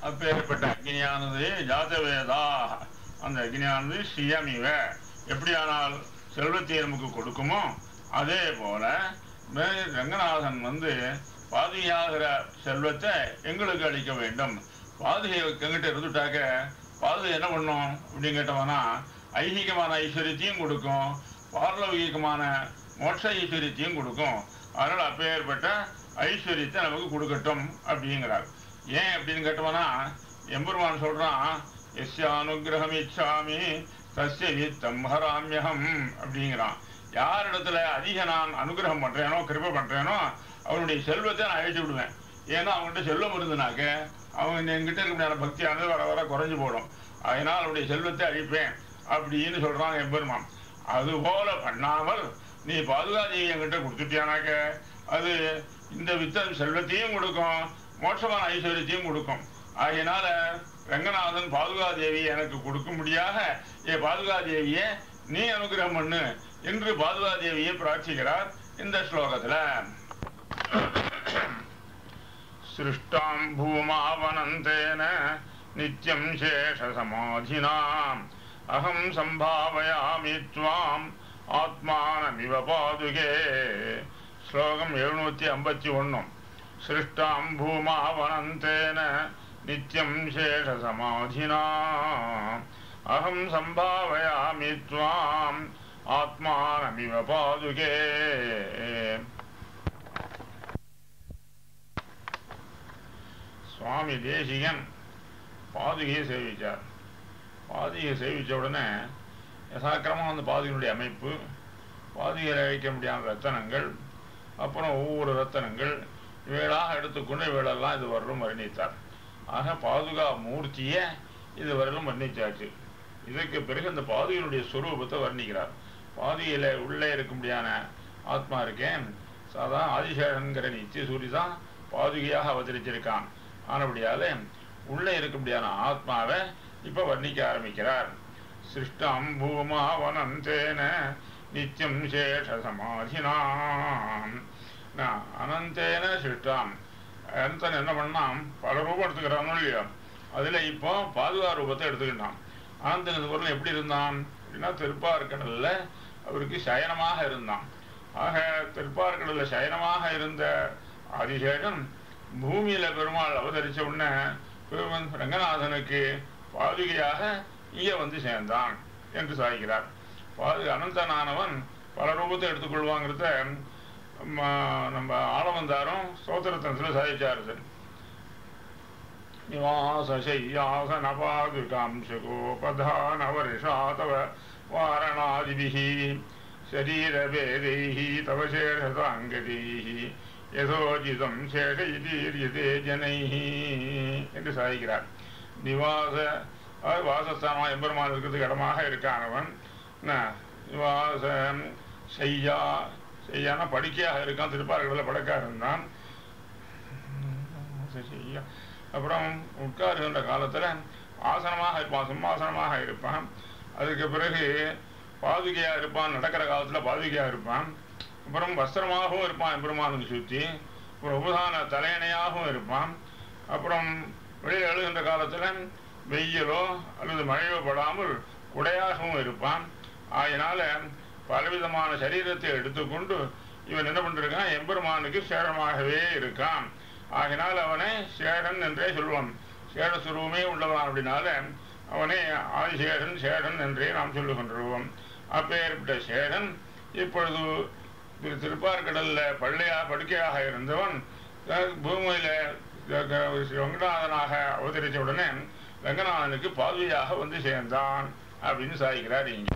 அப்பேற்பட்ட அக்னியானது ஜாதவேதா, அந்த அக்னியானது ஸ்ரீயமிவ எப்படியானால் செல்வத்தை நமக்கு கொடுக்குமோ அதே போல ரங்கநாதன் பாதுகையாகிற செல்வத்தை எங்களுக்கு அளிக்க வேண்டும். பாதுகை எங்கிட்ட இருந்துட்டாக்க பாதுகை என்ன பண்ணும் அப்படின்னு கேட்டோம்னா ஐகிகமான ஐஸ்வர்யத்தையும் கொடுக்கும், பார்லௌகிகமான மோட்ச ஐஸ்வர்யத்தையும் கொடுக்கும். அதனால் அப்பேற்பட்ட ஐஸ்வர்யத்தை நமக்கு கொடுக்கட்டும் அப்படிங்கிறார். ஏன் அப்படின்னு கேட்டோம்னா எம்பெருமான் சொல்றான், எஸ்ய அனுகிரகம் இச்சாமி தஸ்ய வித்தம் ஹராமியகம் அப்படிங்கிறான். யார் இடத்துல அதிக நான் அனுகிரகம் பண்றேனோ கிருபை பண்றேனோ அவனுடைய செல்வத்தை நான் அழிச்சு விடுவேன். ஏன்னா அவங்ககிட்ட செல்வம் இருந்தனாக்க அவங்க என்கிட்ட இருக்க பக்தியானது வர வர குறைஞ்சு போடும். அதனால் அவனுடைய செல்வத்தை அழிப்பேன் அப்படின்னு சொல்றான் எம்பெருமான். அதுபோல பண்ணாமல் நீ பாதுகாதேவி என்கிட்ட கொடுத்துட்டியானாக்க அது இந்த வித்தம் செல்வத்தையும் கொடுக்கும், மோட்சமான ஐஸ்வர்யத்தையும் கொடுக்கும். அதனால ரங்கநாதன் பாதுகாதேவி எனக்கு கொடுக்கும்படியாக பாதுகாதேவியை நீ அனுகிரகம் பண்ணு என்று பாதுகாதேவியை பிரார்த்திக்கிறார் இந்த ஸ்லோகத்துல. சிருஷ்டாம் பூமாவனந்தேன நித்யம் சேஷ சமாதினாம் அகம் சம்பாவயாமி த்வாம் ஆத்மானமிவ பாதுகே. ஸ்லோகம் 751. சிருஷ்டாம் பூமாவனந்தேன நித்யம் சேஷ சமாதினாம் அகம் சம்பாவயாமி த்வாம் ஆத்மானமிவ பாதுகே. சுவாமி தேசிகன் பாதுகையை சேவிச்சார். பாதுகையை சேவித்த உடனே யசாக்கிரமாக அந்த பாதுகையினுடைய அமைப்பு, பாதுகையில் வைக்க முடியாத ரத்தனங்கள், அப்புறம் ஒவ்வொரு ரத்தனங்கள் இவைகளாக எடுத்துக்கொண்டு இவைகளெல்லாம் இது வரலும் வர்ணித்தார். ஆக பாதுகா மூர்த்தியை இது வரலும் வர்ணித்தாச்சு. இதற்கு பிறகு அந்த பாதுகையினுடைய ஸ்வரூபத்தை வர்ணிக்கிறார். பாதுகையில் உள்ளே இருக்க முடியாத ஆத்மா இருக்கேன், சாதாரண ஆதிசேஷன்கிற நித்திய சூரி தான் பாதுகையாக அவதரிச்சிருக்கான். ஆனபடியால உள்ளே இருக்க முடியாத ஆத்மாவை இப்ப வர்ணிக்க ஆரம்பிக்கிறார். சிருஷ்டம் பூமாவனந்தேன நித்தியம் சேஷ சமாதினாம். அனந்தேன சிருஷ்டாம், அனந்தன் என்ன பண்ணான், பல ரூபம் எடுத்துக்கிறானோ இல்லையோ, அதுல இப்போ பாதுகா ரூபத்தை எடுத்துக்கிட்டான். அனந்தன் இந்த பொருள் எப்படி இருந்தான் அப்படின்னா திருப்பார்கடல்ல அவருக்கு சயனமாக இருந்தான். ஆக திருப்பார்கடல்ல சயனமாக இருந்த ஆதிசேஷன் பூமியில பெருமாள் அவதரிச்ச உடனே ரங்கநாதனுக்கு பாதுகையாக இங்கே சேர்ந்தான் என்று சாய்கிறார். அனந்தனானவன் பல ரூபத்தை எடுத்துக்கொள்வாங்கிறத நம்ம ஆளவந்தாரும் ஸ்தோத்திரத்தில் சாதிச்சாரு. நிவாசையாசன பாதுகாம்சகோபதான வருஷாதவ வாரணாதிபிஹி சரீரவேதைஹி தவ சேஷதாங்கதைஹி யதோஜிதம் சேஷயிதீரியதே ஜனைஹி என்று சாதிக்கிறார். நிவாச வாசஸ்தானமாக எம்பெருமான் இருக்கிறதுக்கு இடமாக இருக்கானவன். நிவாச செய்யா, செய்யான படுக்கையாக இருக்கான், திருப்பார்கடலில் படுக்கா இருந்தான். செய்யா அப்புறம் உட்காருகின்ற காலத்தில் ஆசனமாக இருப்பான், சிம்மாசனமாக இருப்பான். அதுக்கு பிறகு பாதுகையாக இருப்பான், நடக்கிற காலத்தில் பாதுகையாக இருப்பான். அப்புறம் வஸ்திரமாகவும் இருப்பான் எம்பெருமானுக்கு சுற்றி. அப்புறம் உபதான தலையணையாகவும் இருப்பான். அப்புறம் வெளியில் எழுகின்ற காலத்தில் வெயிலோ அல்லது மழையோ படாமல் குடையாகவும் இருப்பான். ஆகினால பலவிதமான சரீரத்தை எடுத்துக்கொண்டு இவன் என்ன பண்ணிருக்கான், எம்பெருமானுக்கு சேஷமாகவே இருக்கான். ஆகினால் அவனை சேஷன் என்றே சொல்லுவான். சேஷஸ்வரூபமே உள்ளவன் அப்படின்னால அவனை ஆதிசேஷன் சேஷன் என்றே நாம் சொல்லுகின்றோம். அப்பேற்பட்ட சேஷன் இப்பொழுது திருப்பார்கடல்ல படுக்கையாக இருந்தவன் பூமியில ரங்கநாதனாக அவதரித்த உடனே ரங்கநாதனுக்கு பாதுகையாக சேர்ந்தான் அப்படின்னு சாதிக்கிறார். இங்க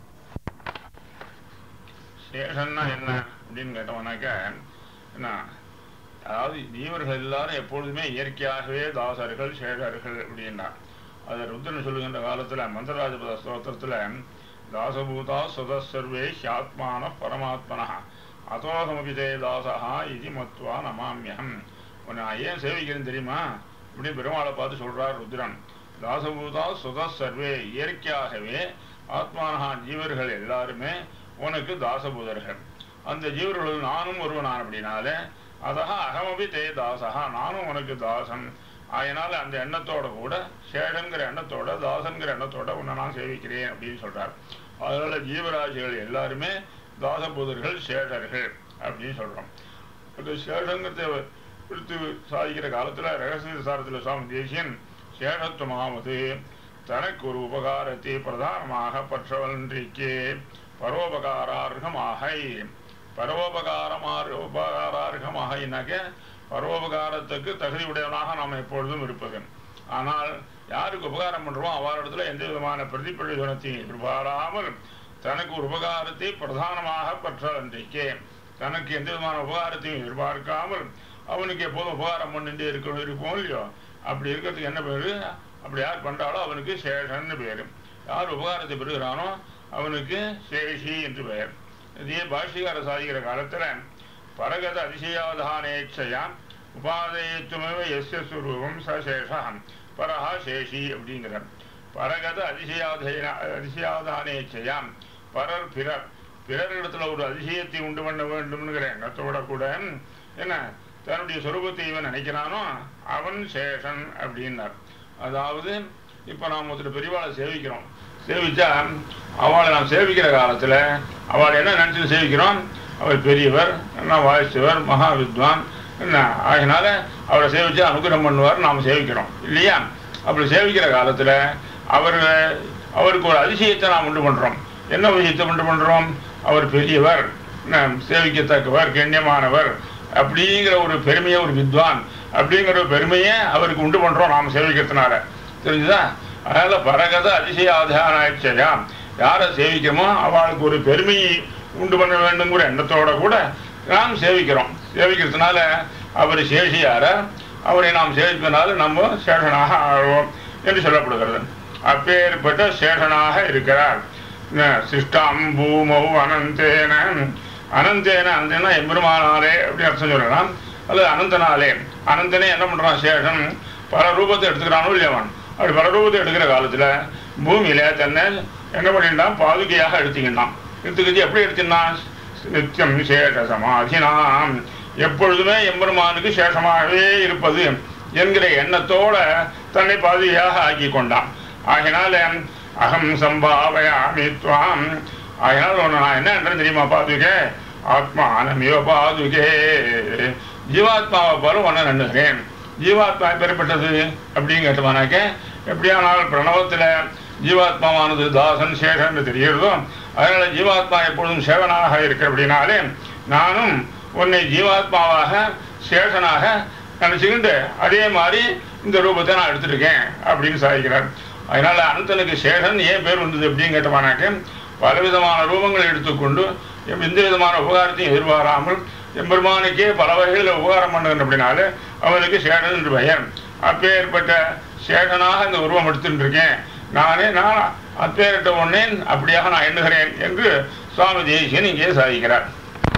சேஷன்னா என்ன அப்படின்னு கேட்டவனாக்க என்ன, அதாவது ஜீவர்கள் எல்லாரும் எப்பொழுதுமே இயற்கையாகவே தாசர்கள் சேஷர்கள் அப்படின்னா அதை ருத்ரன் சொல்லுகின்ற காலத்துல மந்திரராஜபத ஸ்தோத்திரத்துல தாசபூதா சுதசர்வே ஹியாத்மான பரமாத்மனா அதோகமபிதே தாசகா இது மத்வா நமாமியம். உன்னை ஏன் சேவிக்கிறேன்னு தெரியுமா அப்படின்னு பெருமாளை பார்த்து சொல்றார் ருத்ரன். தாசபூதா சுதசர்வே, இயற்கையாகவே ஆத்மானஹா ஜீவர்கள் எல்லாருமே உனக்கு தாசபூதர்கள். அந்த ஜீவர்கள் நானும் ஒருவனான் அப்படின்னாலே அதா அகமபி தே தாசகா, நானும் உனக்கு தாசன் அதனால அந்த எண்ணத்தோட கூட சேஷங்கிற எண்ணத்தோட தாசன்கிற எண்ணத்தோட உன்னை நான் சேவிக்கிறேன் அப்படின்னு சொல்றார். அதனால ஜீவராசிகள் எல்லாருமே தாசபூதர்கள் சேஷர்கள் அப்படின்னு சொல்றோம். அந்த சேஷங்கிறத பிடித்து சாதிக்கிற காலத்துல ரகசிய சாரத்தில் சுவாமி தேசியன் சேஷத்துவமாவது தனக்கு ஒரு உபகாரத்தை பிரதானமாக பற்றவன்றிக்கே பரோபகாரார்கமாக உபகாரார்கமாகனாக்க பரோபகாரத்துக்கு தகுதி உடையவனாக நாம் எப்பொழுதும் இருப்பது. ஆனால் யாருக்கு உபகாரம் பண்றோமோ அவரிடத்துல எந்த விதமான பிரதிபலிதனத்தையும் எதிர்பாராமல் தனக்கு ஒரு உபகாரத்தை பிரதானமாக பற்றவன்றிக்கே தனக்கு எந்த விதமான உபகாரத்தையும் எதிர்பார்க்காமல் அவனுக்கு எப்போதும் உபகாரம் பண்ணிட்டே இருப்போம் இல்லையோ, அப்படி இருக்கிறதுக்கு என்ன பேரு? அப்படி யார் பண்றாலோ அவனுக்கு சேஷன்னு பேரு. யார் உபகாரத்தை பெறுகிறானோ அவனுக்கு சேஷி என்று பெயர். இதே பாஷ்யகார சாதிக்கிற காலத்துல பரகத அதிசயாவதானேட்சையா உபாதயத்துமேவ எஸ்ய ஸ்வரூபம் சசேஷம் பரஹா சேஷி அப்படிங்கிறார். பரகத அதிசயாவதானேட்சையாம் பரர் பிறரிடத்துல ஒரு அதிசயத்தை உண்டு பண்ண வேண்டும்ங்கிற எண்ணத்தோட கூட என்ன தன்னுடைய சொரூபத்தை இவன் நினைக்கிறானோ அவன் சேஷன் அப்படின்னார். அதாவது இப்ப நாம் ஒருத்தர் பெரியவாளை சேவிக்கிறோம். சேவிச்சா அவளை நாம் சேவிக்கிற காலத்துல அவளை என்ன நினைச்சு சேவிக்கிறோம்? அவர் பெரியவர், என்ன வாய்ச்சவர், மகா வித்வான் என்ன, அதனால அவரை சேவிச்சு அனுகிரகம் பண்ணுவார் நாம் சேவிக்கிறோம் இல்லையா? அப்படி சேவிக்கிற காலத்துல அவருக்கு ஒரு அதிசயத்தை நாம் உண்டு பண்றோம். என்ன விஷயத்தை உண்டு பண்றோம்? அவர் பெரியவர், சேவிக்கத்தக்கவர், கண்ணியமானவர் அப்படிங்கிற ஒரு பெருமையை, ஒரு வித்வான் அப்படிங்கிற ஒரு பெருமையை அவருக்கு உண்டு பண்றோம் நாம் சேவிக்கிறதுனால. தெரிஞ்சுதா? அதனால பரகத அதிசயாவதானேட்சையா யாரை சேவிக்கிறோமோ அவளுக்கு ஒரு பெருமையை உண்டு பண்ண வேண்டுங்கிற எண்ணத்தோட கூட நாம் சேவிக்கிறோம். சேவிக்கிறதுனால அவர் சேஷியார அவரை நாம் சேவிப்பதனால நம்ம சேஷனாக ஆழ்வோம் என்று சொல்லப்படுகிறது. அப்பேற்பட்ட சேஷனாக இருக்கிறார். சிஷ்டாம் பூமௌ அனந்தேன அனந்தேனா எம்பெருமானாலே அப்படின்னு அர்த்தம் சொல்லலாம். அல்லது அனந்தனாலே. அனந்தனே என்ன பண்றான்? சேஷன் பல ரூபத்தை எடுத்துக்கிறானோ இல்லையவன். அப்படி பல ரூபத்தை எடுக்கிற காலத்துல பூமியில தன்னை என்ன பண்ணிட்டான்? பாதுகையாக எடுத்துக்கிட்டான். எடுத்துக்கிட்டு எப்படி எடுத்துனான்? நித்தியம் சேஷ சமாதினாம் எப்பொழுதுமே எம்பெருமானுக்கு சேஷமாகவே இருப்பது என்கிற எண்ணத்தோட தன்னை பாதுகையாக ஆக்கி கொண்டான். ஆகினால அகம் சம்பாவயாமி துவாம். அதனால நான் என்ன என்றேன் தெரியுமா? பாதுகே ஆத்மானமியோ பாதுகே ஜீவாத்மாவை போல ஒன்ன நண்ணுகிறேன். ஜீவாத்மா பெறப்பட்டது அப்படின்னு கேட்டோம்னாக்க எப்படியானால் பிரணவத்துல ஜீவாத்மாவானது தாசன் சேஷன் தெரிகிறதோ அதனால ஜீவாத்மா எப்பொழுதும் சேவனாக இருக்க அப்படின்னாலே நானும் உன்னை ஜீவாத்மாவாக சேஷனாக நினைச்சுக்கிட்டு அதே மாதிரி இந்த ரூபத்தை நான் எடுத்துருக்கேன் அப்படின்னு சாதிக்கிறார். அதனால அனந்தனுக்கு சேஷன் ஏன் பேர் வந்தது அப்படின்னு கேட்டோம்னாக்க பலவிதமான ரூபங்களை எடுத்துக்கொண்டு எந்த விதமான உபகாரத்தையும் எதிர்பாராமல் எம்பெருமானுக்கே பல வகைகளில் உபகாரம் பண்ணுகின்ற அப்படின்னாலே அவனுக்கு சேஷன் என்று பெயர். அப்பேற்பட்ட சேஷனாக இந்த உருவம் எடுத்துட்டு இருக்கேன் நான் அப்பேற்பட்ட ஒன்னே அப்படியாக நான் எண்ணுகிறேன் என்று சுவாமி தேசியன் இங்கே சாதிக்கிறார்.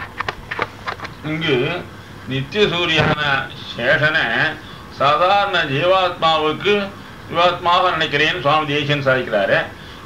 இங்கு நித்திய சூரியான சேஷனை சாதாரண ஜீவாத்மாவாக நினைக்கிறேன்னு சுவாமி தேசியன் சாதிக்கிறாரு.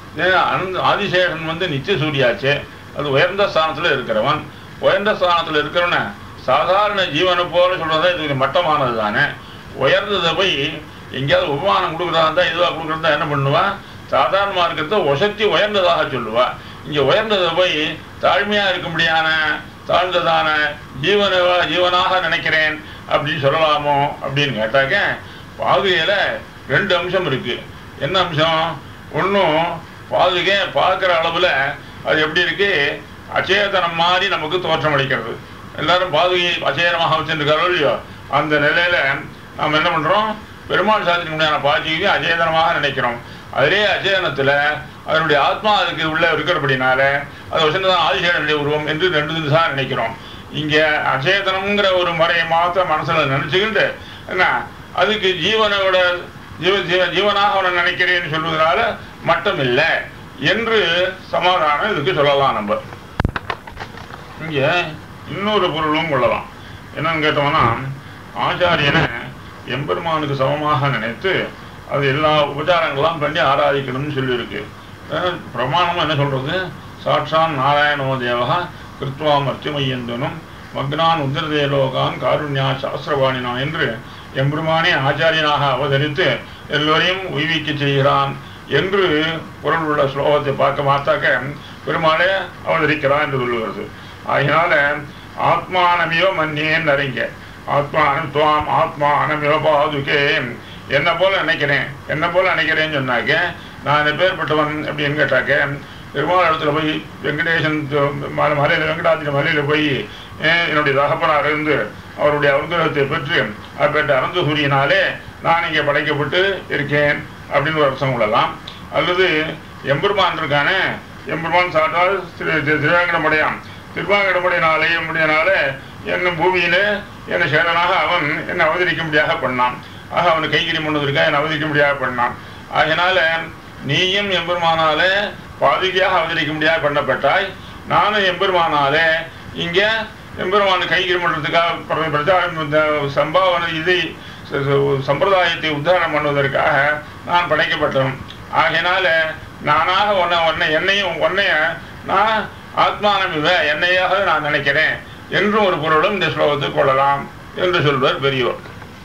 ஆதிசேஷன் நித்திய சூரியாச்சே, அது உயர்ந்த ஸ்தானத்தில் இருக்கிறவன். உயர்ந்த ஸ்தானத்தில் இருக்கிறவன சாதாரண ஜீவனை போல சொல்றதா இது மட்டமானது தானே. உயர்ந்ததை போய் எங்கேயாவது உபமானம் கொடுக்குறதா இருந்தால் இதுவாக கொடுக்குறதா என்ன பண்ணுவா? சாதாரணமாக இருக்கிறத ஒசத்தி உயர்ந்ததாக சொல்லுவா. இங்கே உயர்ந்ததை போய் தாழ்மையாக இருக்கும்படியான தாழ்ந்ததான ஜீவனாக நினைக்கிறேன் அப்படின்னு சொல்லலாமோ அப்படின்னு கேட்டாக்க பாதுகையில் ரெண்டு அம்சம் இருக்கு. என்ன அம்சம்? ஒன்றும் பாதுகை பார்க்குற அளவில் அது எப்படி இருக்கு? அச்சேதனம் மாதிரி நமக்கு தோற்றம் அளிக்கிறது. எல்லாரும் பாதுகையை அச்சேதனமாக வச்சுருக்காரோ இல்லையோ, அந்த நிலையில நாம் என்ன பண்றோம்? பெருமாள் சாத்திரிக்கு முடியாத பாதுகையை அச்சேதனமாக நினைக்கிறோம். அதிலே அச்சேதனத்தில் அதனுடைய ஆத்மா அதுக்கு உள்ள இருக்கிறபடினால அது வசந்ததான் ஆதிசேஷனுடைய உருவம் என்று ரெண்டு தினசாக நினைக்கிறோம். இங்கே அச்சேதனம்ங்கிற ஒரு முறையை மாற்ற மனசுல நினைச்சுக்கிட்டு என்ன அதுக்கு ஜீவனாக அவனை நினைக்கிறேன்னு சொல்வதனால மட்டும் இல்லை என்று சமாதானம் இதுக்கு சொல்லலாம். நம்ம இங்க இன்னொரு பொருளும் கொள்ளலாம். என்னன்னு கேட்டோம்னா ஆச்சாரியனை எம்பெருமானுக்கு சமமாக நினைத்து அது எல்லா உபச்சாரங்களாம் பண்ணி ஆராதிக்கணும்னு சொல்லியிருக்கு. பிரமாணம் என்ன சொல்றது? சாட்சான் நாராயணோ தேவகா கிருத்வா மர்த்தியமையந்தனும் மக்னான் உத்திரதேலோகான் காருண்யா சாஸ்திரவாணினா என்று எம்பெருமானே ஆச்சாரியனாக அவதரித்து எல்லோரையும் உய்விக்க செய்கிறான் என்று பொருள் உள்ள ஸ்லோகத்தை பார்த்தாக்க பெருமாளே அவதரிக்கிறான் என்று சொல்லுகிறது. ஆகினால ஆத்மானமியோ மன்னியேன்னு அறிங்க, ஆத்மானம் துவாம் ஆத்மானமியோ பாதுகே, என்ன போல நினைக்கிறேன்னு சொன்னாக்க நான் எப்பேற்பட்டவன் அப்படின்னு கேட்டாக்க பெருமாள் இடத்துல போய் வெங்கடேசன் மலையில் வெங்கடாத்திரி மலையில் போய் என்னுடைய தகப்பனார் இருந்து அவருடைய அனுகிரகத்தை பெற்று அப்பேற்ற அனந்த சூரியனாலே நான் இங்கே படைக்கப்பட்டு இருக்கேன் அப்படின்னு ஒரு அர்த்தம் கொள்ளலாம். அல்லது எம்பெருமான் இருக்கானே, எம்பெருமான் சாட்டால் திருவாங்கடமுடையினாலே என்னும் பூமியிலே என்னை சேரனாக அவன் என்னை அவதரிக்க முடியாத பண்ணான். ஆக அவனை கைகிரி முன்னதற்காக என்னை அவதரிக்க முடியாத பண்ணான். ஆகினால நீயும் எம்பெருமானாலே பாதுகையாக அவதரிக்க முடியாத பண்ணப்பட்டாய், நானும் எம்பெருமானாலே இங்கே எம்பெருமான கைகிரி பண்ணுறதுக்காக பிரச்சாரம் சம்பாவனை இதை சம்பிரதாயத்தை உத்தாரணம் பண்ணுவதற்காக நான் படைக்கப்பட்டவன். ஆகையினால நானாக உன்னைய நான் ஆத்மானமிவ என்னையாக நான் நினைக்கிறேன் என்றும் ஒரு பொருளும் இந்த ஸ்லோகத்தை கொள்ளலாம் என்று சொல்வர் பெரியோர்.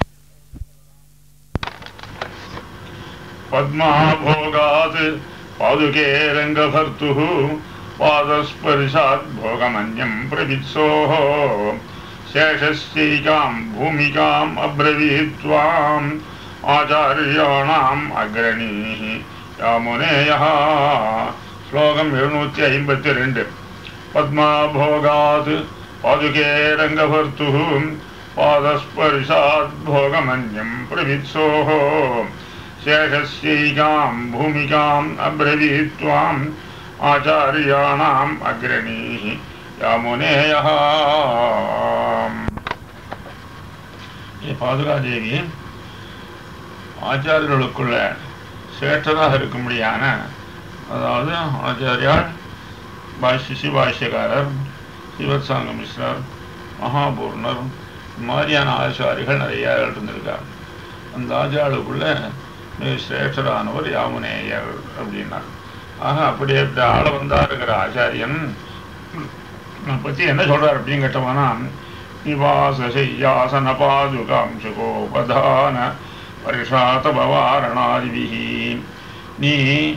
பத்மாபோகாத் பாதுகே ரங்கபர்த்து பாதஸ்பர்ஷாத் போகமன்யம் பிரவித்சோஹ சேஷஸ்யைகாம் பூமிகாம் அப்ரவீத்வாம் ஆச்சாரியாணாம் அக்ரணீஹ யாமுனேயः. ஸ்லோகம் 752. பத்மாபோகாத் பாதுகே ரங்கபர்த்து பாதஸ்பர்ஷாத் போகமன்யம் பிரவித்சோஹ சேஷஸ்யைகாம் பூமிகாம் அப்ரவீத்வாம் ஆச்சாரியாணாம் அக்ரணீஹ யாமுனேயः. பாதுகாதேவி ஆச்சாரியர்களுக்குள்ள சேட்டராக இருக்கும்படியான, அதாவது ஆச்சாரியால் சிபாஷ்யக்காரர், சிவத்சாங்க மிஸ்ரர், மகாபூர்ணர் மாதிரியான ஆச்சாரிகள் நிறைய இருந்திருக்கார். அந்த ஆச்சாரியர்களுக்குள்ள மிக சிரேஷ்டரானவர் யாமுனேயர் அப்படின்னார். ஆக அப்படியே இப்படி ஆள வந்தாருங்கிற ஆச்சாரியன் பற்றி என்ன சொல்றார் அப்படின்னு கேட்டோம்னா, நிவாசையாசன பாதுகாம் சுகோபதான பரிஷாத பவாரணாதிபிஹி. நீ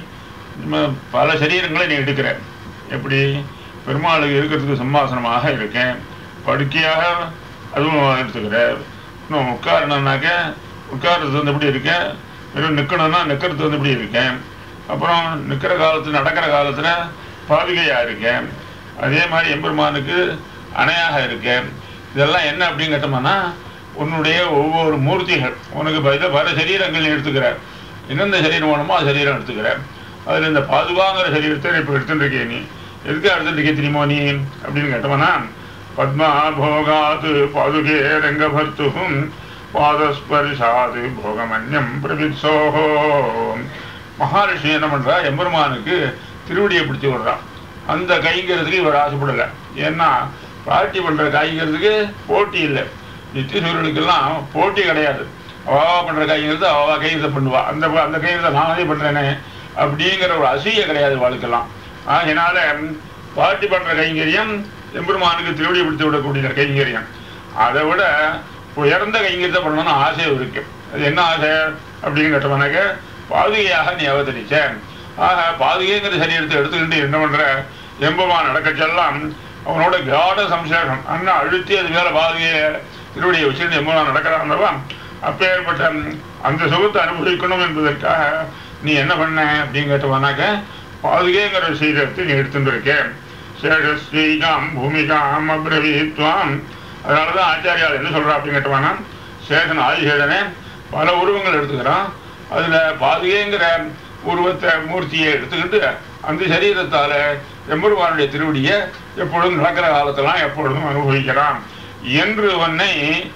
பல சரீரங்களை நீ எடுக்கிற, எப்படி பெருமாளுக்கு இருக்கிறதுக்கு சிம்மாசனமாக இருக்கேன், படுக்கையாக அதுவும் எடுத்துக்கிற, இன்னும் உட்காரணுன்னாக்க உட்கார்றது வந்து எப்படி இருக்கேன், வெறும் நிற்கணும்னா நிற்கிறது வந்து எப்படி இருக்கேன், அப்புறம் நிற்கிற காலத்தில் நடக்கிற காலத்தில் பாதுகையாக இருக்கேன், அதே மாதிரி எம்பெருமானுக்கு அணையாக இருக்கேன். இதெல்லாம் என்ன அப்படின்னு கேட்டோம்னா, உன்னுடைய ஒவ்வொரு மூர்த்திகள் உனக்கு பல சரீரங்கள் நீ எடுத்துக்கிற, எந்தெந்த சரீரம் வேணுமோ அது சரீரம் எடுத்துக்கிற. அதில் இந்த பாதுகாங்கிற சரீரத்தை இப்போ எடுத்துட்டுருக்கே, நீ எதுக்காக எடுத்துட்டுருக்கே தெரியுமோ நீ அப்படின்னு கேட்டோம்னா, பத்மாபோகாது பாதுகே ரங்கபர்த்துகும் பாதஸ்பர்ஷாது போகமன்யம் பிரவித்சோஹோ. மகாலட்சுமி என்ன பண்ணுறா, எம்பெருமானுக்கு திருவடியை பிடிச்சி விடுறான். அந்த கைங்கிறதுக்கு இவர் ஆசைப்படலை. ஏன்னா பார்ட்டி பண்ணுற காய்ங்கிறதுக்கு போட்டி இல்லை, நித்தியசூரியனுக்கெல்லாம் போட்டி கிடையாது. அவாவா பண்ணுற காய்ங்கிறது அவாவா கைங்கிறத பண்ணுவா, அந்த கைங்கிறத நானே பண்ணுறேனே அப்படிங்கிற ஒரு அசூயை கிடையாது வாழ்க்கெல்லாம். ஆகினால பார்ட்டி பண்ணுற கைங்கரியம் எம்பெருமானுக்கு திருவடியை பிடித்து விடக்கூடிய கைங்கரியம். அதை விட உயர்ந்த கைங்கரியத்தை பண்ணணும்னு ஆசை இருக்கு. அது என்ன ஆசை அப்படின்னு கேட்டோம்னாக்க, பாதுகையாக நீ அவதரிச்ச. ஆக பாதுகைங்கிற சரீரத்தை எடுத்துக்கிட்டு என்ன பண்ற, எம்பெருமான் நடக்கச்செல்லாம் அவனோட காட சம்சேஷம் அண்ணா அழுத்தி அது மேலே பாதுகையை திருவடியை வச்சுட்டு எம்பெருமான் நடக்கிறான்றவா, அப்பேற்பட்ட அந்த சுகத்தை அனுபவிக்கணும் என்பதற்காக நீ என்ன பண்ண அப்படின்னு கேட்டோம்னாக்க, பாதுகைங்கிற சரீரத்தை நீ எடுத்துட்டு இருக்கேன். சேஷஸ்ரீகாம் பூமிகாம் அப்ரவீத்வாம். அதனாலதான் ஆச்சாரியால் என்ன சொல்றா அப்படின்னு கேட்டோம்னா, சேஷன் ஆதிசேஷனே பல உருவங்கள் எடுத்துக்கிறான், அதுல பாதுகைங்கிற உருவத்தை மூர்த்தியை எடுத்துக்கிட்டு அந்த சரீரத்தால எம்பெருமானுடைய திருவடியை எப்பொழுதும் நடக்கிற காலத்தெல்லாம் எப்பொழுதும் அனுபவிக்கிறான் என்று உன்னை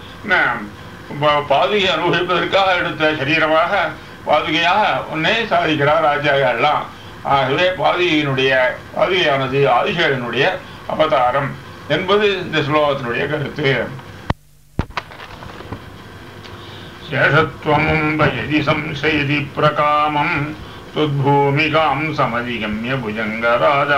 பாதுகை அனுபவிப்பதற்காக எடுத்த சரீரமாக பாதுகையாக உன்னை சாதிக்கிறார் ஆச்சாரியாலாம். ஆகவே பாதுகையானது ஆதிசேஷனுடைய அவதாரம் என்பது இந்த ஸ்லோகத்தினுடைய கருத்து. சேஷத்வமும் பயதி சம்சயதி பிரகாமம் துத்பூமிகாம் சமதிகம்ய புஜங்கராஜா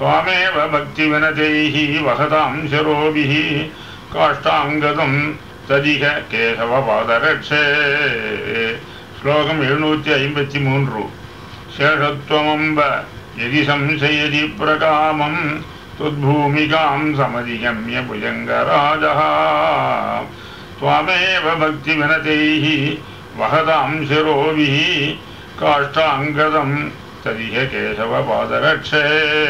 துவாமேவ பக்தி வினதைஹி வசதாம் சரோபிஹி காஷ்டாங்கதம் ததிக கேசவ பாதரட்சே. ஸ்லோகம் 753. சேஷத்வமம்ப யதி சம்சயதி பிரகாமம் துத்பூமிகாம் சமதிகம்ய புஜங்கராஜः त्वामेव भक्ति विनतैः वहतां शिरोभिः काष्ठाङ्गदं तदिह केशव पादरक्षे.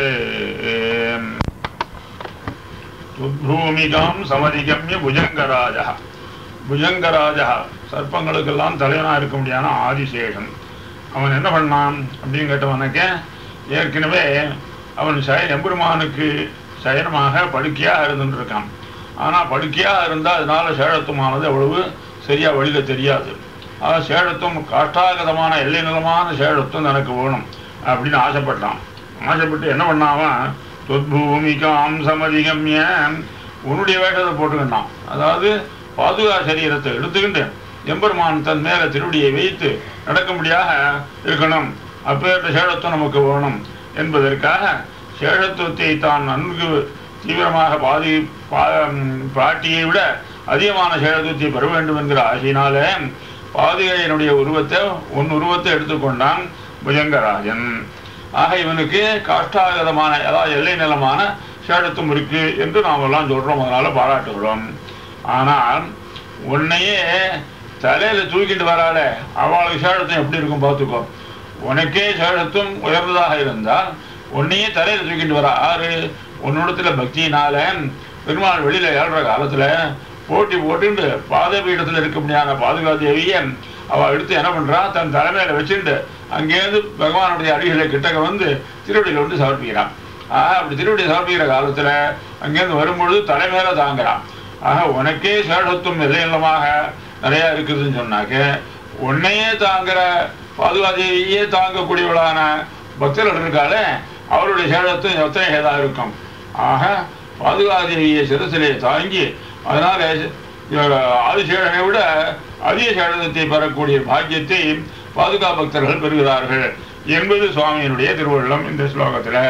तुद्भूमिकां समधिगम्य भुजङ्गराजः. புஜங்கராஜா சர்ப்பங்களுக்கெல்லாம் தலைவனாக இருக்க முடியாத ஆதிசேஷன். அவன் என்ன பண்ணான் அப்படின்னு கேட்டவனுக்க, ஏற்கனவே அவன் எம்பெருமானுக்கு சயனமாக படுக்கையாக இருந்துருக்கான். ஆனால் படுக்கையாக இருந்தால் அதனால சேழத்துவமானது அவ்வளவு சரியாக வழியில் தெரியாது. ஆனால் சேழத்துவம் காஷ்டாகதமான எல்லை நிலமான சேழத்துவம் எனக்கு வேணும் அப்படின்னு ஆசைப்பட்டான். ஆசைப்பட்டு என்ன பண்ணாவன், தொத்பூமிகாம் சமதிகம்ய உன்னுடைய வேஷத்தை போட்டுக்கிட்டான். அதாவது பாதுகா சரீரத்தை எடுத்துக்கிட்டு எம்பெருமான் தன் மேலே திருவடியை வைத்து நடக்கும்படியாக இருக்கணும். அப்பேற்ற சேழத்துவம் நமக்கு வேணும் என்பதற்காக சேழத்துவத்தை தான் நன்கு தீவிரமாக பாட்டியை விட அதிகமான சேழத்துவத்தை பெற வேண்டும் என்கிற ஆசையினாலே பாதுகையினுடைய உருவத்தை எடுத்துக்கொண்டான் புஜங்கராஜன். ஆக இவனுக்கு காஷ்டாகதமான அதாவது எல்லை நிலமான சேழத்துவம் இருக்கு என்று நாம் எல்லாம் சொல்றோம், அதனால பாராட்டுகிறோம். ஆனால் உன்னையே தலையில தூக்கிட்டு வராள அவளுக்கு சேழத்துவம் எப்படி இருக்கும் பார்த்துக்கோ. உனக்கே சேழத்துவம் உயர்ந்ததாக இருந்தால் உன்னையே தலையில தூக்கிட்டு வரா ஆறு உன்னிடத்துல பக்தியினால பெருமாள் வெளியில ஏழ்ற காலத்துல போட்டி போட்டுண்டு பாதபீடத்தில் இருக்க முடியாத பாதுகா தேவியை அவள் எடுத்து என்ன பண்றா, தன் தலைமையில வச்சுட்டு அங்கேருந்து பகவானுடைய அடிகளை கிட்டக்க வந்து திருவடியில வந்து சமர்ப்பிக்கிறான். அப்படி திருவடி சமர்ப்பிக்கிற காலத்துல அங்கேருந்து வரும்பொழுது தலைமையில தாங்குறான். ஆக உனக்கே சேழத்துவம் எல்லையில்லமாக நிறைய இருக்குதுன்னு சொன்னாக்க உன்னையே தாங்குற பாதுகா தேவியே தாங்கக்கூடியவளான பக்தர்கள் இருக்காளே அவருடைய சேழத்துவம் எத்தனை ஏதாக இருக்கும். ஆக பாதுகா தேவியை சிரசிலே தாங்கி அதனால ஆதிசேழனை விட அதிக சேழத்தை பெறக்கூடிய பாக்கியத்தை பாதுகா பக்தர்கள் பெறுகிறார்கள் என்பது சுவாமியினுடைய திருவள்ளம். இந்த ஸ்லோகத்தில்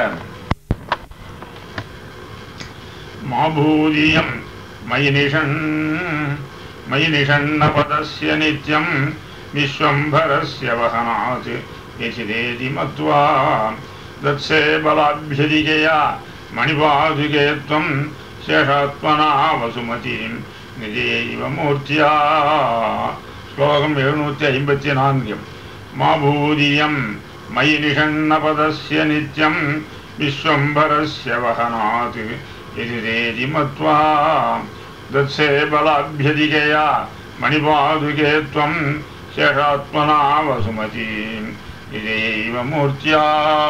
மாபூதியம் மயி நிஷன்னபதஸ்ய நித்யம் விஸ்வம்பரஸ்ய வஹனாத் யசிதேதி மத்வா தத்சே பலாபியதிகயா மணிபாதுகே த்வம் சேஷாத்மனா வசுமதிம் நிஜைவ மூர்த்தியா. ஸ்லோகம் 754. மாபூதியம் மயி நிஷன்னபதஸ்ய நித்யம் விஸ்வம்பரஸ்ய வஹனாத் யசிதேதி மத்வா தத்சே பலாபியதிகயா மணிபாதுகே த்வம் சேஷாத்மனா வசுமதிம் நிஜைவ மூர்த்தியா.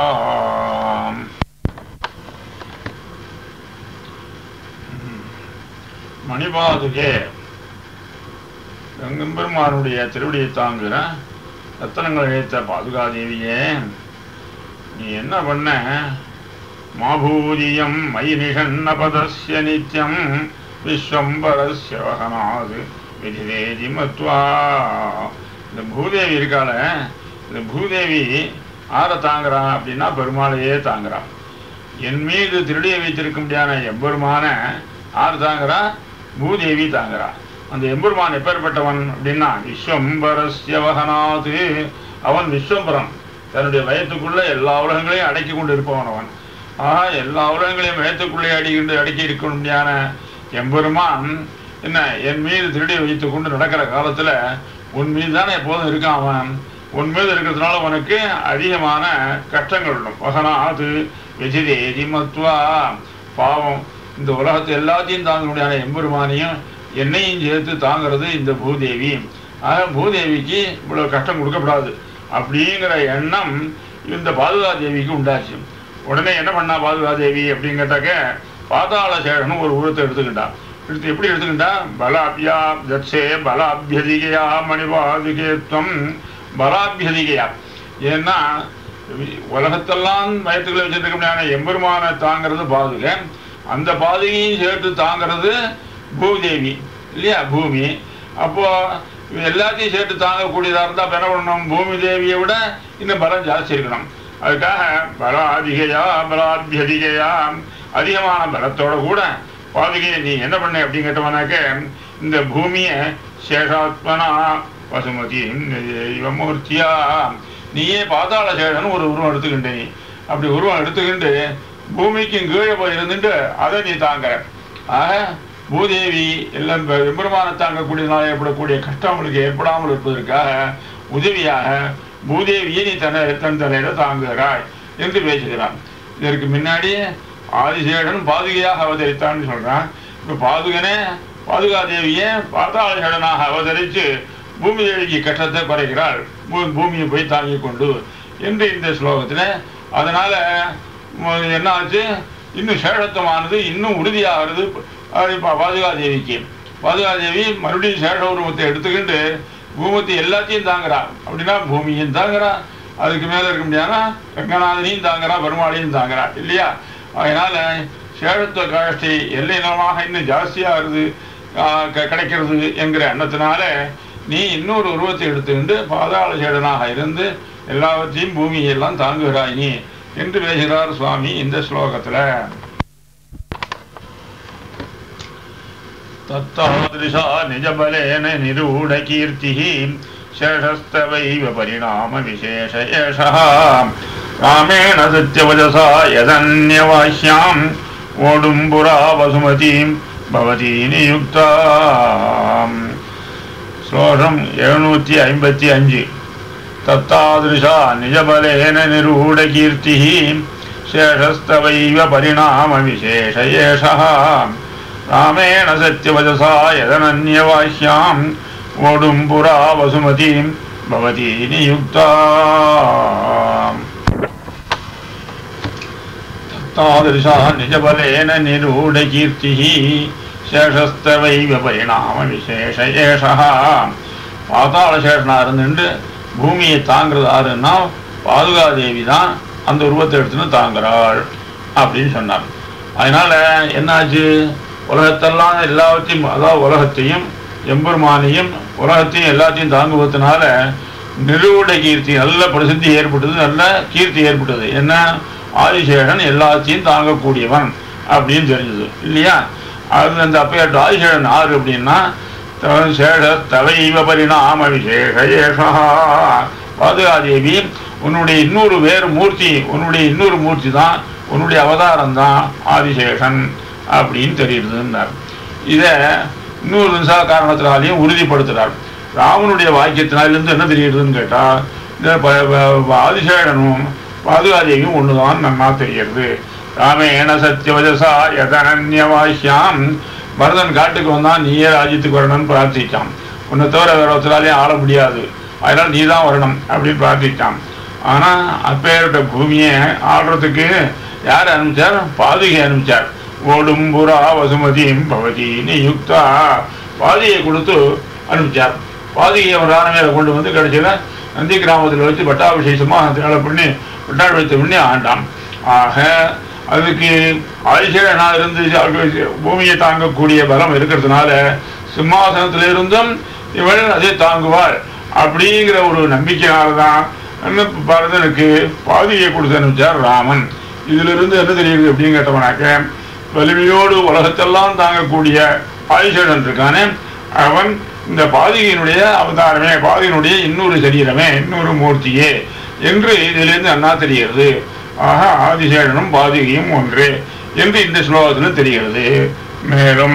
மணிபாதுகே எம்பெருமானுடைய திருவடியை தாங்குகிற ரத்தனங்கள் இழைத்த பாதுகாதேவியே, நீ என்ன பண்ண, மாபூதியம் மயி நிஷன்னபதஸ்ய நித்யம் விஸ்வம்பரஸ்ய வஹனாத் விதிதேதி மத்வா. இந்த பூதேவி இருக்கால, இந்த பூதேவி ஆரை தாங்குறான் அப்படின்னா பெருமாளையே தாங்குறான். என் மீது திருடியை வைத்திருக்க முடியாத எம்பெருமான ஆறு தாங்குறா, பூதேவி தாங்குறா. அந்த எம்பெருமான் எப்பேற்பட்டவன் அப்படின்னா விஸ்வம்பரஸ்ய வஹனாத், அவன் விஸ்வம்பரம், தன்னுடைய வயத்துக்குள்ள எல்லா உலகங்களையும் அடக்கி கொண்டு இருப்பவன் அவன். எல்லா உலகங்களையும் வயத்துக்குள்ளே அடக்கி இருக்க முடியாத எம்பெருமான் என்ன என் மீது திருடி வைத்து கொண்டு நடக்கிற காலத்துல உன் மீது தானே எப்போதும் இருக்கான். அவன் உன் மீது இருக்கிறதுனால உனக்கு அதிகமான கஷ்டங்கள் உண்டும். வஹனாத் விஜிதேதி மத்வா, பாவம் இந்த உலகத்தை எல்லாத்தையும் தாங்க முடியாத எம்பெருமானையும் என்னையும் சேர்த்து தாங்கிறது இந்த பூதேவி. ஆக பூதேவிக்கு இவ்வளவு கஷ்டம் கொடுக்கப்படாது அப்படிங்கிற எண்ணம் இந்த பாதுகா தேவிக்கு உண்டாச்சு. உடனே என்ன பண்ணா பாதுகா தேவி அப்படின்னு கேட்டாக்க, பாதாள சேஷனும் ஒரு உருவத்தை எடுத்துக்கிட்டான். எப்படி எடுத்துக்கிட்டா, பலாபியா தட்சே பலாபியதிகையா மணிபாதுகேத்வம் பலாபியதிகையா. ஏன்னா உலகத்தெல்லாம் வயத்துக்களை வச்சிருக்க முடியாத எம்பெருமான தாங்கிறது பாதுகை, அந்த பாதுகையும் சேர்த்து தாங்கிறது பூதேவி இல்லையா, பூமி. அப்போ எல்லாத்தையும் சேர்த்து தாங்கக்கூடியதாக இருந்தால் என்ன பண்ணணும், பூமி தேவியை விட இன்னும் பலம் ஜாஸ்தி இருக்கணும். அதுக்காக பலாதிகையா பலாபியதிகையா அதிகமான பலத்தோட கூட பாதுகையை நீ என்ன பண்ண அப்படின்னு கேட்டவனாக்க, இந்த பூமியை சேஷாத்மனா வசுமதி இவமூர்த்தியா நீயே பாதாள சேஷன் ஒரு உருவம் எடுத்துக்கிட்ட நீ அப்படி உருவம் எடுத்துக்கிண்டு பூமிக்கும் கீழே போய் இருந்துட்டு அதை நீ தாங்குற. ஆக பூதேவி எல்லாம் எம்பெருமான தாங்கக்கூடியதுனால ஏற்படக்கூடிய கஷ்டம் அவளுக்கு ஏற்படாமல் இருப்பதற்காக உதவியாக பூதேவியை நீ தன் தலையில தாங்குகிறாய் என்று பேசுகிறான். இதற்கு முன்னாடி ஆதிசேடன் பாதுகையாக அவதரித்தான்னு சொல்றான். இப்ப பாதுகனே பாதுகாதேவியே பாதாளசேடனாக அவதரித்து பூமி தேவிக்கு கஷ்டத்தை குறைக்கிறாள், பூமியை போய் தாங்கி கொண்டு என்று இந்த ஸ்லோகத்துல. அதனால என்ன ஆச்சு, இன்னும் சேஷத்துவமானது இன்னும் உறுதியாகிறது பாதுகாதேவிக்கு. பாதுகாதேவி மறுபடியும் சேஷ உருவத்தை எடுத்துக்கிட்டு பூமத்தை எல்லாத்தையும் தாங்குறா. அப்படின்னா பூமியும் தாங்குறா, அதுக்கு மேல இருக்க முடியாதுன்னா ரங்கநாதனையும் தாங்குறா, பெருமாளையும் தாங்குறா இல்லையா. அதனால சேஷத்துவ காஷ்டி எல்லை நலமாக இன்னும் ஜாஸ்தியாகிறது கிடைக்கிறது என்கிற எண்ணத்தினால நீ இன்னொரு உருவத்தை எடுத்துக்கிட்டு பாதாள சேடனாக இருந்து எல்லாவற்றையும் பூமியெல்லாம் தாங்குகிறாய் நீ என்று பேசுகிறார் சுவாமி இந்த ஸ்லோகத்துல. தத்தாதிருஷா நிஜபலேன நிரூட கீர்த்தி சேஷஸ்தவைவ பரிணாம விசேஷ ஏஷः ராமேண சத்யவஜசா யதன்யவாஹ்யாம் ஓடும்புரா வசுமதீம் பவதி நியுக்தாம். ஸ்லோகம் 755. தத்தாதிருஷா நிஜபலேன நிரூட கீர்த்தி சேஷஸ்தவைவ பரிணாம விசேஷ ஏஷः ராமேண சத்யவஜசா யதனன்யவாஹ்யாம் ஓடும்புரா வசுமதீம் பவதி நியுக்தாம். தத்தாதிருஷா நிஜபலேன நிரூட கீர்த்தி சேஷஸ்தவைவ பரிணாம விசேஷ ஏஷः பாதாள சேஷனா இருந்துட்டு பூமியை தாங்கிறது ஆறுன்னா பாதுகாதேவி தான் அந்த உருவத்தை எடுத்துன்னு தாங்குறாள் அப்படின்னு சொன்னார். அதனால என்னாச்சு, உலகத்தெல்லாம் எல்லாவற்றையும் அதாவது உலகத்தையும் எம்பெருமானையும் உலகத்தையும் எல்லாத்தையும் தாங்குவதனால நிரூட கீர்த்தி நல்ல பிரசித்தி ஏற்பட்டது, நல்ல கீர்த்தி ஏற்பட்டது. என்ன, ஆதிசேஷன் எல்லாத்தையும் தாங்கக்கூடியவன் அப்படின்னு தெரிஞ்சது இல்லையா. அது அந்த அப்பேற்ற ஆதிசேஷன் ஆறு அப்படின்னா சேஷ தவைவ பரிணாம விசேஷ ஏஷா பாதுகாதேவி உன்னுடைய இன்னொரு வேறு மூர்த்தி, உன்னுடைய இன்னொரு மூர்த்தி தான், உன்னுடைய அவதாரம் தான் ஆதிசேஷன் அப்படின்னு தெரியுதுன்னார். இதை இன்னொரு நிமிஷா காரணத்தினாலையும் உறுதிப்படுத்துகிறார். ராமனுடைய வாக்கியத்தினாலிருந்து என்ன தெரியுதுன்னு கேட்டால் இந்த ஆதிசேஷனும் பாதுகாதேவியும் ஒண்ணுதான் நன்னா தெரிகிறது. ராமேண சத்யவஜசா யதனன்யவாஹ்யாம் பரதன் காட்டுக்கு வந்தான், நீயே ராஜ்யத்துக்கு வரணும்னு பிரார்த்திச்சான். உன்னை தவிர வேற ஒருத்தராலையும் ஆள முடியாது, அதனால நீ தான் வரணும் அப்படின்னு பிரார்த்திச்சான். ஆனா அப்பேற்பட்ட பூமியை ஆடுறதுக்கு யார் அனுப்பிச்சார், பாதுகை அனுப்பிச்சார். ஓடும்புரா வசுமதியும் பவதி நியுக்தா பாதியை கொடுத்து அனுப்பிச்சார். பாதியை அவர் ராணவேல கொண்டு வந்து கடைசியில நந்தி கிராமத்தில் வச்சு பட்டாபிஷேகமா பண்ணி பட்டாபிஷேகத்தை பண்ணி ஆண்டான். ஆக அதுக்கு ஆதிசேஷனா இருந்து பூமியை தாங்கக்கூடிய பலம் இருக்கிறதுனால சிம்மாசனத்திலிருந்தும் இவள் அதை தாங்குவாள் அப்படிங்கிற ஒரு நம்பிக்கையினால்தான் பரதனுக்கு பாதியை கொடுத்து அனுப்பிச்சார் ராமன். இதுல இருந்து என்ன தெரியுது அப்படின்னு கேட்டவனாக்க, வலிமையோடு உலகத்தெல்லாம் தாங்கக்கூடிய ஆதிசேஷன் இருக்கானே அவன் இந்த பாதிகையினுடைய அவதாரமே, பாதியினுடைய இன்னொரு சரீரமே, இன்னொரு மூர்த்தியே என்று இதிலிருந்து அண்ணா தெரிகிறது. ஆக ஆதிசேஷனும் பாதிகையும் ஒன்று என்று இந்த ஸ்லோகத்தில் தெரிகிறது. மேலும்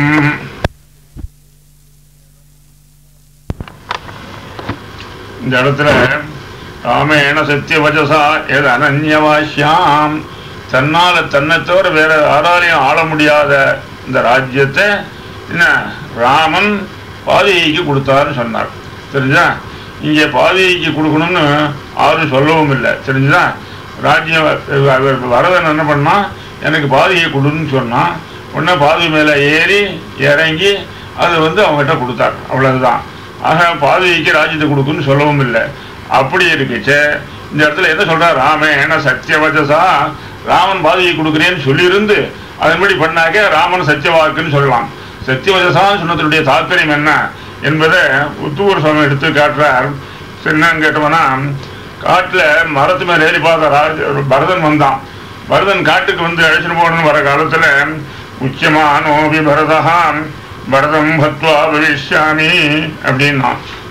இந்த இடத்துல ராமேண சத்யவஜசா எது அனன்யவாஹ்யாம் தன்னால தன்னை தவிர வேற யாராலையும் ஆள முடியாத இந்த ராஜ்யத்தை என்ன ராமன் பாதிகைக்கு கொடுத்தாருன்னு சொன்னார். தெரிஞ்சா, இங்கே பாதிகைக்கு கொடுக்கணும்னு யாரும் சொல்லவும் இல்லை. தெரிஞ்சுதா, ராஜ்யம் வரதன் என்ன பண்ணா, எனக்கு பாதியை கொடுன்னு சொன்னான். உடனே பாதி மேலே ஏறி இறங்கி அது அவங்ககிட்ட கொடுத்தார், அவ்வளவுதான். ஆக பாதிக்கு ராஜ்யத்தை கொடுக்குன்னு சொல்லவும் இல்லை. அப்படி இருக்குச்சு இந்த இடத்துல என்ன சொல்றார், ராமேண சத்யவஜசா ராமன் பாதியை கொடுக்குறேன்னு சொல்லியிருந்து அதன்படி பண்ணாக்க ராமன் சத்தியவாக்குன்னு சொல்லலாம். சத்தியவஜசான்னு சொன்னதனுடைய தாற்பயம் என்ன என்பதை உத்தூர் சுவாமி எடுத்து காட்டுறார். என்னன்னு கேட்டோம்னா, காட்டுல மரத்து மேல ஏறி பார்த்த பரதன் வந்தான். பரதன் காட்டுக்கு அழைச்சிட்டு போகணும்னு வர காலத்துல உச்சமானோபி பரதா பரதம் ஹத்வா பவிஷ்யாமி அப்படின்னா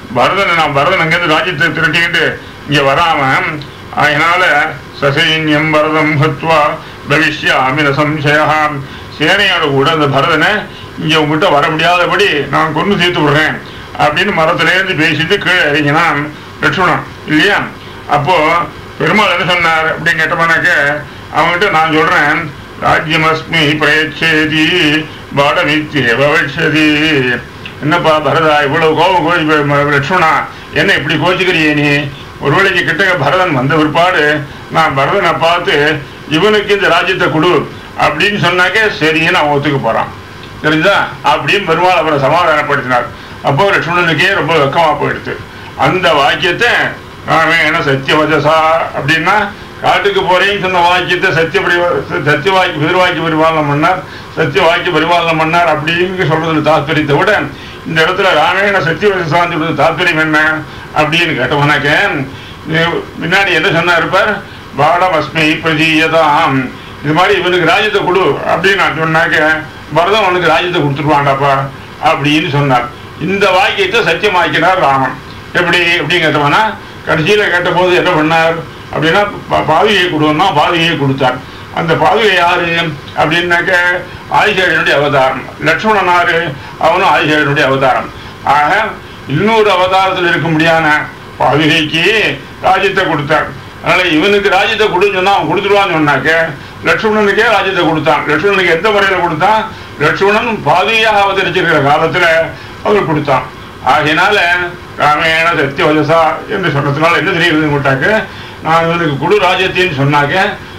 பரதன் அங்கேருந்து ராஜ்யத்தை திரட்டிக்கிட்டு இங்கே வராம அதனால சசைன்யம் பரதம் ஹத்வா பவிஷ்யாமி ந சம்சயா சேனையோட கூட அந்த பரதனை இங்கே உங்ககிட்ட வர முடியாதபடி நான் கொண்டு தீர்த்து விடுறேன் அப்படின்னு மரத்திலேருந்து பேசிட்டு கீழே இறங்கினான் லட்சுமணன் இல்லையா. அப்போ பெருமாள் என்ன சொன்னார் அப்படின்னு கேட்டோம்னாக்க அவங்ககிட்ட நான் சொல்றேன் ராஜ்யமஸ்மி பிரயச்சேதி பாடமித்யேவ வக்ஷதி. என்னப்பா பரதா இவ்வளவு கோபம் லட்சுமணா என்ன இப்படி கோச்சிக்கிறியே நீ? ஒருவேளைக்கு கிட்ட பரதன் வந்த பிற்பாடு நான் பரதனை பார்த்து இவனுக்கு இந்த ராஜ்யத்தை கொடு அப்படின்னு சொன்னாக்க சரின்னு அவன் ஒத்துக்க போறான் தெரிஞ்சா அப்படின்னு பெருமாள் அவரை சமாதானப்படுத்தினார். அப்போ லட்சுமணனுக்கே ரொம்ப வெக்கமா போயிடுது. அந்த வாக்கியத்தை ராமேண சத்தியவஜசா அப்படின்னா காட்டுக்கு போறேன்னு சொன்ன வாக்கியத்தை சத்தியவாக்கி பிதிர்வாக்கி பரிபாலனம் பண்ணார், சத்தியவாக்கி பரிபாலனம் பண்ணார் அப்படின்னு சொல்றதுல தாத்பரியத்தை விட இந்த இடத்துல ராமேண சத்தியவஜசான்னு சொல்றது தாத்பரியம் என்ன அப்படின்னு கேட்டவனாக்க முன்னாடி என்ன சொன்னா இருப்பார் பாடமஸ்மை பிரதீயதாம் இது மாதிரி இவனுக்கு ராஜ்யத்தை கொடு அப்படின்னு நான் சொன்னாக்க பரதன் அவனுக்கு ராஜ்யத்தை கொடுத்துருவாண்டாப்பா அப்படின்னு சொன்னார். இந்த வாக்கியத்தை சத்தியமாக்கினார் ராமன். எப்படி எப்படின்னு கேட்டவனா கடைசியில கேட்ட போது என்ன பண்ணார் அப்படின்னா பாதுகையை கொடுன்னா பாதுகையை கொடுத்தார். அந்த பாதுகை யாரு அப்படின்னாக்க ஆதிசேஷனுடைய அவதாரம். லட்சுமணனாரு அவனும் ஆதிசேஷனுடைய அவதாரம். ஆக இன்னொரு அவதாரத்தில் இருக்க முடியாத பாதுகைக்கு ராஜ்யத்தை கொடுத்தார். அதனால இவனுக்கு ராஜ்யத்தை கொடுன்னு சொன்னா அவன் கொடுத்துருவான்னு சொன்னாக்க லட்சுமணனுக்கே ராஜ்யத்தை கொடுத்தான். லட்சுமணனுக்கு எந்த முறையில கொடுத்தான்? லட்சுமணன் பாதுகையாக அவதரிச்சிருக்கிற காலத்துல அவர் கொடுத்தான். ஆகையினால ராமேண சத்தியவஜசா என்று சொன்னதுனால என்ன தெரியுதுன்னு கேட்டாக்க நான் இவனுக்கு குடு ராஜ்யத்தின்னு சொன்னாக்க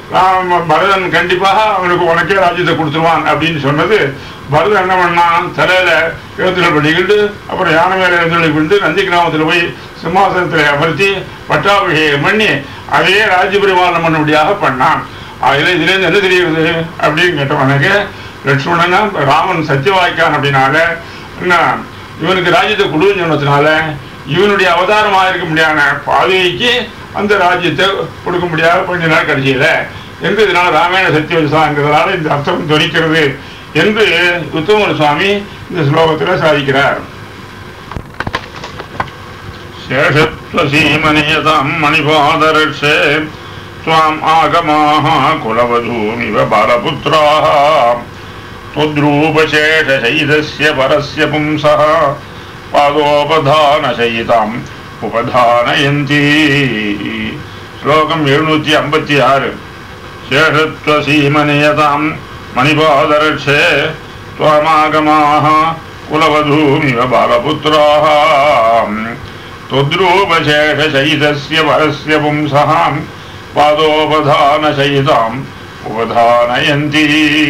பரதன் கண்டிப்பாக அவனுக்கு உனக்கே ராஜ்யத்தை கொடுத்துருவான் அப்படின்னு சொன்னது. பரதன் என்ன பண்ணான்? தலையில எழுந்துள்ள பண்ணிக்கிட்டு அப்புறம் யானை மேல எழுந்துள்ள பண்ணிட்டு நந்தி கிராமத்தில் போய் சிம்மாசனத்தில் அமர்த்தி பட்டாபிஷேகம் பண்ணி அதையே ராஜ்ய பரிபாலனம் பண்ணும்படியாக பண்ணான். அதுல இதுல இருந்து என்ன தெரியுது அப்படின்னு கேட்டவனுக்கு லட்சுமணனா ராமன் சத்தியவாய்க்கான் அப்படின்னால என்ன இவனுக்கு ராஜ்யத்தை கொடுன்னு சொன்னதுனால இவனுடைய அவதாரமாக இருக்க முடியாத பாதுகைக்கு அந்த ராஜ்யத்தை கொடுக்க முடியாத கொஞ்ச நாள் கடைசியில என்று இதனால ராமாயண சத்தியவஜசாங்கிறதுனால இந்த அர்த்தம் துணிக்கிறது என்று உத்தம சுவாமி இந்த ஸ்லோகத்தில் சாதிக்கிறார். சேஷத்வசீமனியதாம் மணிபாதரட்சே ஸ்வாம் ஆகமாஹ குலவதூமிவ பாலபுத்ராஹ त्वद्रूपशेषशयितस्य परस्य पुंसः पादोपधानशयिताम् उपधानयन्ति. श्लोकम् 756. शेषत्वसीमनियताम् मणिपादरक्षे त्वमागमाः कुलवधूमिव बालपुत्राः त्वद्रूपशेषशयितस्य परस्य पुंसः पादोपधानशयिताम् उपधानयन्ति.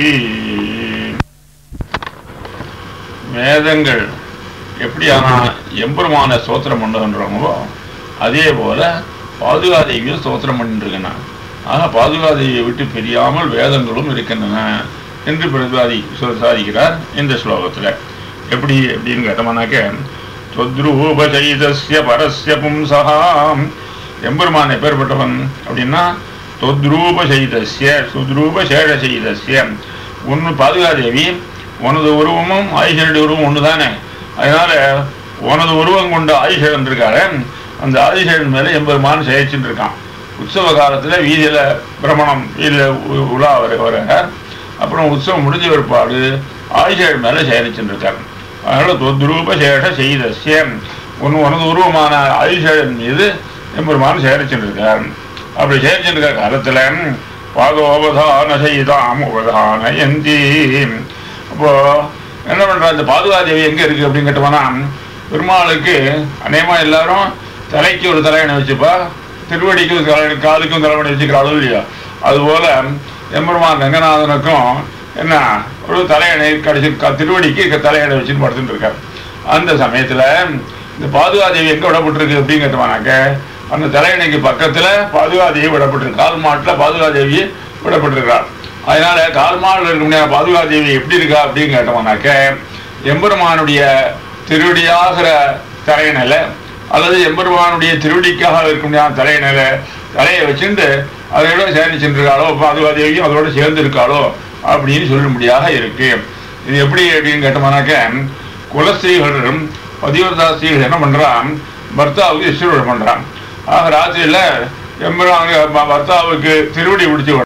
வேதங்கள் எப்படியான எம்பெருமான ஸ்தோத்திரம் பண்ணுகின்றோமோ அதே போல பாதுகாதேவியும் ஸ்தோத்திரம் பண்ணிட்டுருக்கேன். ஆக பாதுகாதேவியை விட்டு பிரியாமல் வேதங்களும் இருக்கின்றன என்று பிரதிபாதி சாதிக்கிறார் இந்த ஸ்லோகத்தில். எப்படி அப்படின்னு கேட்டோம்னாக்க தொத்ரூபசைதஸ்ய பரஸ்ய பும்சகாம் எம்பெருமான் எப்பேற்பட்டவன் அப்படின்னா தொத்ரூபசைதஸ்ய சுத்ரூபசேஷசைதஸ்ய ஒன்று பாதுகாதேவி உனது உருவமும் ஆதிசேஷனுடைய உருவம் ஒன்று தானே. அதனால உனது உருவம் கொண்ட ஆதிசேஷன் இருக்காரு. அந்த ஆதிசேஷன் மேலே எம்பெருமான் செயச்சுட்டு இருக்கான். உற்சவ காலத்தில் வீதியில் பிரமணம் வீதியில் உலா வர்றார். அப்புறம் உற்சவம் முடிஞ்ச பிற்பாடு ஆதிசேஷன் மேலே செயலிச்சுட்டு இருக்கார். அதனால தொத்ரூப சேஷ செய்தஸ்ய உனது உருவமான ஆதிசேஷன் மீது எம்பெருமான் செயலிச்சுட்டு இருக்கார். அப்படி செயலிச்சுட்டு இருக்க காலத்தில் பாதோபதான செய்தாம் உபதானயந்தி. அப்போ என்ன பண்றா இந்த பாதுகாதேவி எங்க இருக்கு அப்படின்னு கேட்டோம்னா பெருமாளுக்கு அநேகமா எல்லாரும் தலைக்கு ஒரு தலைவணை வச்சுப்பா, திருவடிக்கும் காலுக்கும் தலைவணை வச்சுக்கிறாளோ இல்லையா. அதுபோல எம்பெருமான் ரங்கநாதனுக்கும் என்ன ஒரு தலையணை கடைசி திருவடிக்கு தலையணை வச்சுன்னு படுத்துட்டு இருக்காரு. அந்த சமயத்துல இந்த பாதுகாதேவி எங்க விடப்பட்டிருக்கு அப்படின்னு கேட்டோம்னாக்க அந்த தலையணைக்கு பக்கத்துல பாதுகாதேவி விடப்பட்டிருக்கு. கால் மாட்டுல பாதுகாதேவி விடப்பட்டிருக்கிறார். அதனால கால்மாடில் இருக்க முடியாத பாதுகாதேவி எப்படி இருக்கா அப்படின்னு கேட்டோம்னாக்க எம்பெருமானுடைய திருவடியாகிற தலையணையில அல்லது எம்பெருமானுடைய திருவடிக்காக இருக்க முடியாத தலையணையில தலையை வச்சுட்டு அதோட சேர்ந்து சென்றிருக்காளோ பாதுகாதேவியும் அதோட சேர்ந்து இருக்காளோ அப்படின்னு சொல்லும்படியாக இருக்கு. இது எப்படி அப்படின்னு கேட்டோம்னாக்க குலஸ்திரீகள் பதிவிரதா ஸ்திரீகள் என்ன பண்றான், பர்த்தாவுக்கு இஷ்டர் பண்றான். ஆக ராத்திரியில எம்பராங்க பர்த்தாவுக்கு திருவடி பிடிச்சு